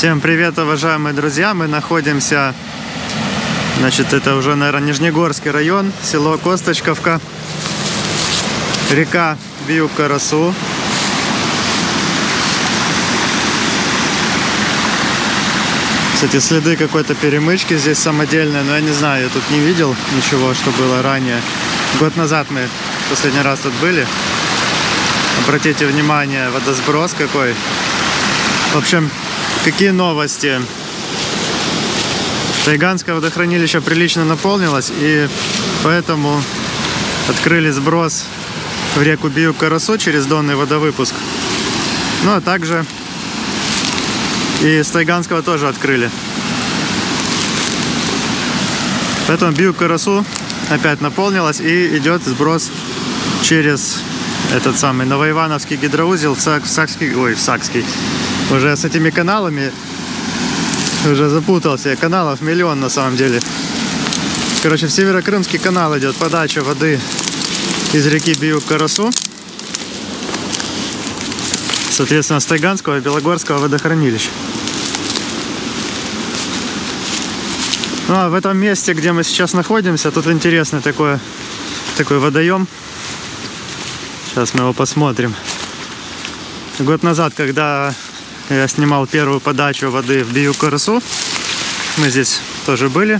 Всем привет, уважаемые друзья! Мы находимся, значит, это уже, наверное, Нижнегорский район, село Косточковка, река Биуг-Карасу. Кстати, следы какой-то перемычки здесь самодельные, но я не знаю, я тут не видел ничего, что было ранее. Год назад мы последний раз тут были. Обратите внимание, водосброс какой. В общем, какие новости? Тайганское водохранилище прилично наполнилось, и поэтому открыли сброс в реку Биуг-Карасу через донный водовыпуск. Ну а также и с Тайганского тоже открыли. Поэтому Биуг-Карасу опять наполнилась, и идет сброс через этот самый Новоивановский гидроузел в Сакский. Уже с этими каналами уже запутался. Каналов миллион на самом деле. Короче, в Северокрымский канал идет подача воды из реки Биуг-Карасу. Соответственно, с Тайганского и Белогорского водохранилища. Ну а в этом месте, где мы сейчас находимся, тут интересный такой водоем. Сейчас мы его посмотрим. Год назад, когда я снимал первую подачу воды в Биуг-Карасу, мы здесь тоже были.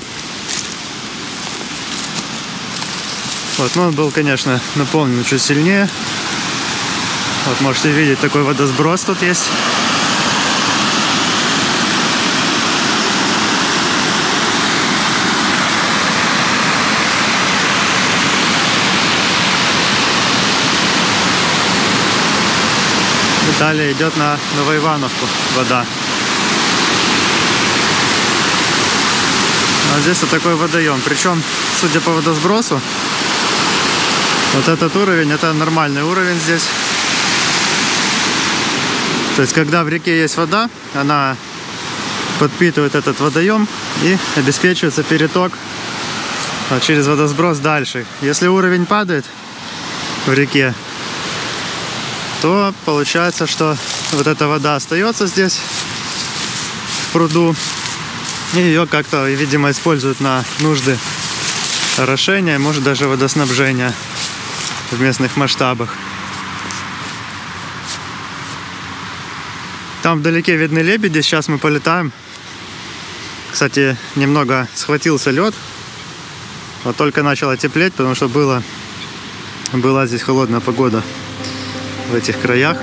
Вот, но он был, конечно, наполнен чуть сильнее. Вот можете видеть, такой водосброс тут есть. Далее идет на Новоивановку вода. А здесь вот такой водоем. Причем, судя по водосбросу, вот этот уровень, это нормальный уровень здесь. То есть, когда в реке есть вода, она подпитывает этот водоем и обеспечивается переток через водосброс дальше. Если уровень падает в реке, то получается, что вот эта вода остается здесь, в пруду, и ее как-то, видимо, используют на нужды орошения, может даже водоснабжения в местных масштабах. Там вдалеке видны лебеди, сейчас мы полетаем. Кстати, немного схватился лед, вот только начало теплеть, потому что была здесь холодная погода в этих краях.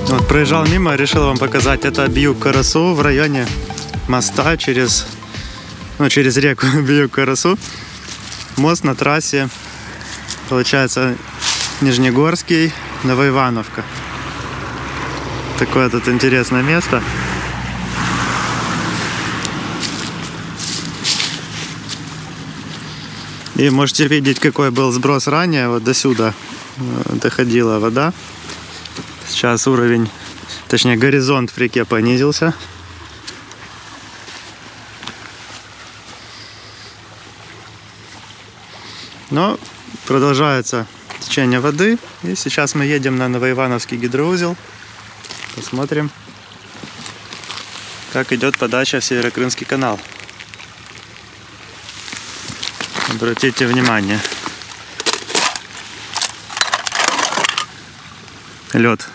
Вот, проезжал мимо, решил вам показать. Это Бьюг-Карасу в районе моста через реку Бьюг-Карасу. Мост на трассе, получается, Нижнегорский, Новоивановка. Такое тут интересное место. И можете видеть, какой был сброс ранее. Вот до сюда доходила вода. Сейчас уровень, точнее горизонт в реке понизился. Но продолжается течение воды. И сейчас мы едем на Новоивановский гидроузел. Посмотрим, как идет подача в Северокрымский канал. Обратите внимание. Лед.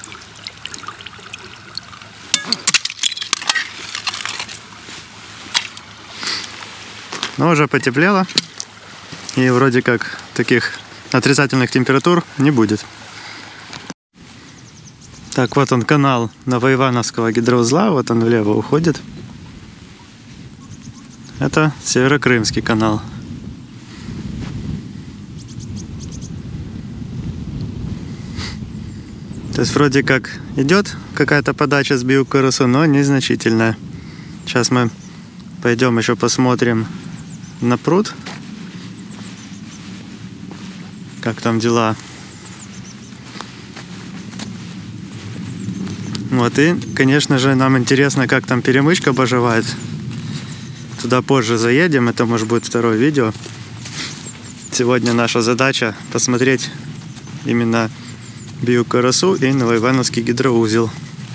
Но уже потеплело. И вроде как таких отрицательных температур не будет. Так, вот он канал Новоивановского гидроузла. Вот он влево уходит. Это Северокрымский канал. То есть вроде как идет какая-то подача с Бьюг-Карасу, но незначительная. Сейчас мы пойдем еще посмотрим на пруд. Как там дела. Вот, и, конечно же, нам интересно, как там перемычка поживает. Туда позже заедем, это может быть второе видео. Сегодня наша задача посмотреть именно Бьюг-Карасу и Новоивановский гидроузел.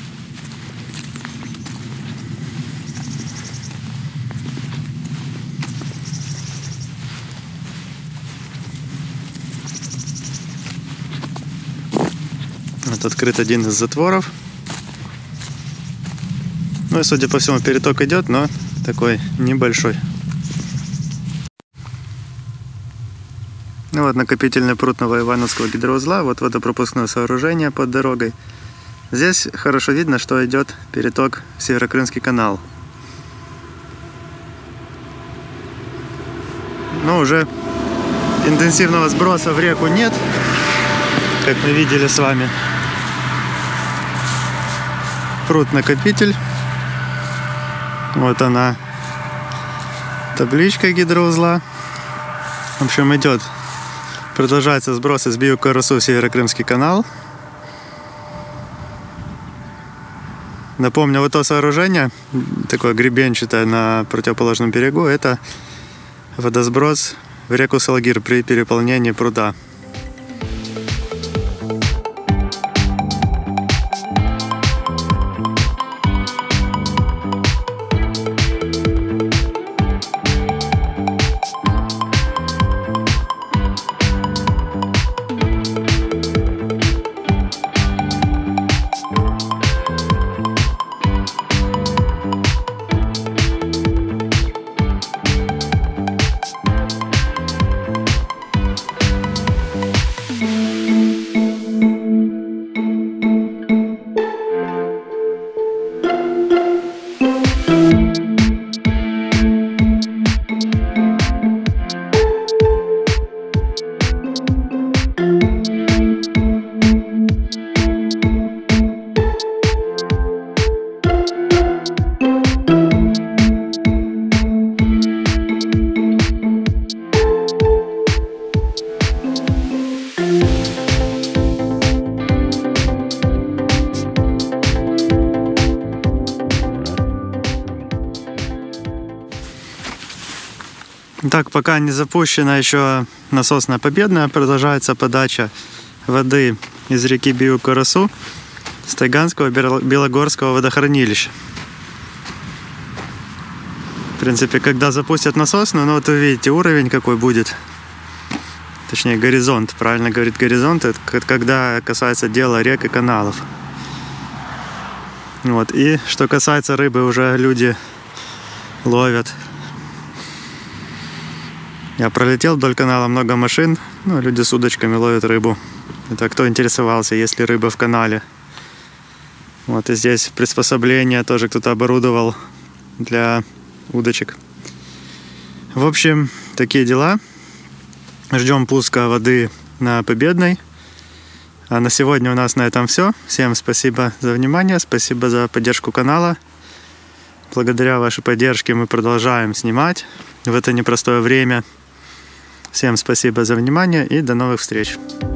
Вот открыт один из затворов. Ну и, судя по всему, переток идет, но такой небольшой. Ну вот накопительный пруд Новоивановского гидроузла. Вот водопропускное сооружение под дорогой. Здесь хорошо видно, что идет переток в Северокрымский канал. Но уже интенсивного сброса в реку нет, как мы видели с вами. Пруд-накопитель. Вот она, табличка гидроузла. В общем, идет, продолжается сброс из Бьюг-Карасу в Северокрымский канал. Напомню, вот то сооружение, такое гребенчатое на противоположном берегу, это водосброс в реку Салгир при переполнении пруда. Так, пока не запущена еще насосная Победная, продолжается подача воды из реки Бьюг-Карасу с Тайганского Белогорского водохранилища. В принципе, когда запустят насосную, ну вот вы видите уровень какой будет. Точнее, горизонт, правильно говорит горизонт, это когда касается дела рек и каналов. Вот. И что касается рыбы, уже люди ловят. Я пролетел вдоль канала, много машин, ну, люди с удочками ловят рыбу. Это кто интересовался, есть ли рыба в канале. Вот и здесь приспособление тоже кто-то оборудовал для удочек. В общем, такие дела. Ждем пуска воды на Победной. А на сегодня у нас на этом все. Всем спасибо за внимание, спасибо за поддержку канала. Благодаря вашей поддержке мы продолжаем снимать в это непростое время. Всем спасибо за внимание и до новых встреч.